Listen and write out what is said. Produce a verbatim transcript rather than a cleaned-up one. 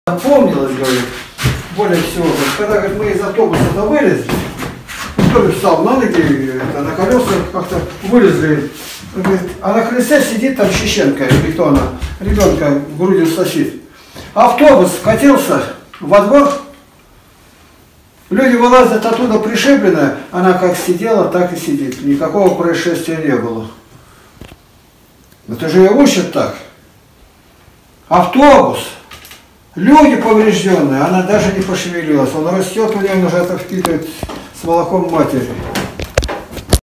Помнилось, говорит, более всего, когда говорит, мы из автобуса-то вылезли, кто-то встал на ноги, это, на колеса как-то вылезли, говорит, а на колесе сидит там Чеченка, или кто она, ребенка грудью сосит. Автобус катился во двор, люди вылазят оттуда пришибленная, она как сидела, так и сидит, никакого происшествия не было. Это же ее учат так. Автобус. Люди поврежденные, она даже не пошевелилась. Он растет, у нее уже это впитывает с молоком матери.